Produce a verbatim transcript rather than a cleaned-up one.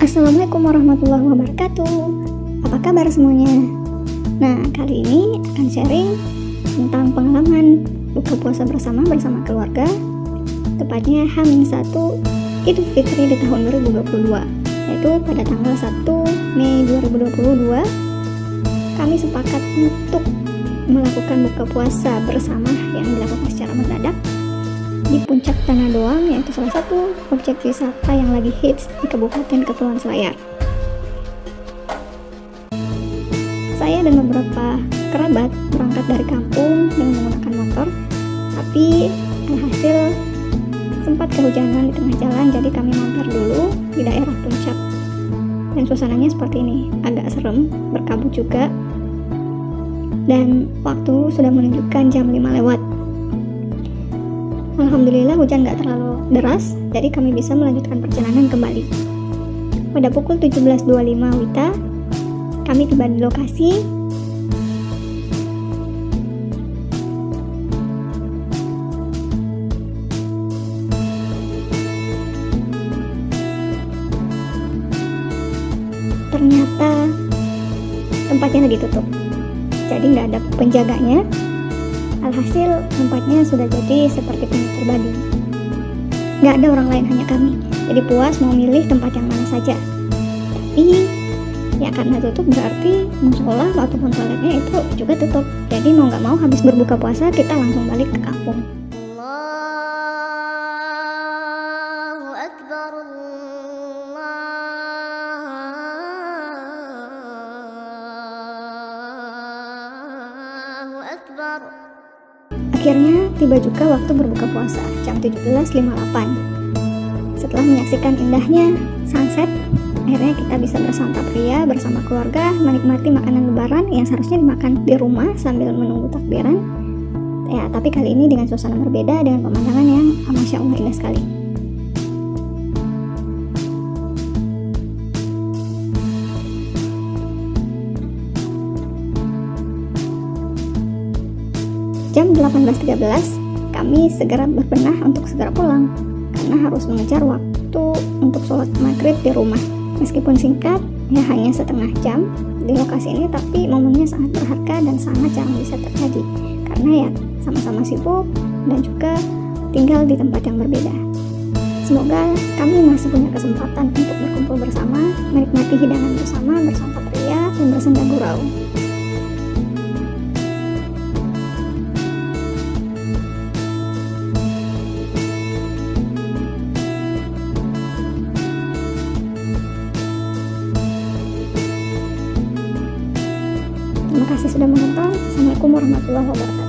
Assalamualaikum warahmatullahi wabarakatuh. Apa kabar semuanya? Nah, kali ini akan sharing tentang pengalaman buka puasa bersama bersama keluarga, tepatnya H minus satu Idul Fitri di tahun dua ribu dua puluh dua, yaitu pada tanggal satu Mei dua ribu dua puluh dua. Kami sepakat untuk melakukan buka puasa bersama yang dilakukan secara mendadak di Puncak Tanah Doang, yaitu salah satu objek wisata yang lagi hits di Kabupaten Kepulauan Selayar. Saya dan beberapa kerabat berangkat dari kampung dengan menggunakan motor, tapi alhasil sempat kehujanan di tengah jalan, jadi kami mampir dulu di daerah puncak. Dan suasananya seperti ini, agak serem, berkabut juga, dan waktu sudah menunjukkan jam lima lewat. Alhamdulillah hujan gak terlalu deras, jadi kami bisa melanjutkan perjalanan kembali. Pada pukul tujuh belas dua puluh lima Wita, kami tiba di lokasi. Ternyata tempatnya lagi tutup, jadi nggak ada penjaganya. Alhasil tempatnya sudah jadi seperti punya pribadi. Nggak ada orang lain, hanya kami. Jadi puas mau milih tempat yang mana saja. Tapi ya karena tutup berarti musola ataupun toiletnya itu juga tutup. Jadi mau nggak mau habis berbuka puasa kita langsung balik ke kampung. Allahu Akbar, Allahu Akbar. Akhirnya tiba juga waktu berbuka puasa, jam tujuh belas lima puluh delapan. Setelah menyaksikan indahnya sunset, akhirnya kita bisa bersantap ria bersama keluarga, menikmati makanan lebaran yang seharusnya dimakan di rumah sambil menunggu takbiran. Ya, tapi kali ini dengan suasana berbeda, dengan pemandangan yang masya Allah indah sekali. Jam delapan belas tiga belas kami segera berbenah untuk segera pulang karena harus mengejar waktu untuk sholat maghrib di rumah. Meskipun singkat, ya hanya setengah jam di lokasi ini, tapi momennya sangat berharga dan sangat jarang bisa terjadi karena ya sama-sama sibuk dan juga tinggal di tempat yang berbeda. Semoga kami masih punya kesempatan untuk berkumpul bersama, menikmati hidangan bersama, bersantap ria dan bersenda gurau. Terima kasih sudah menonton. Assalamualaikum warahmatullahi wabarakatuh.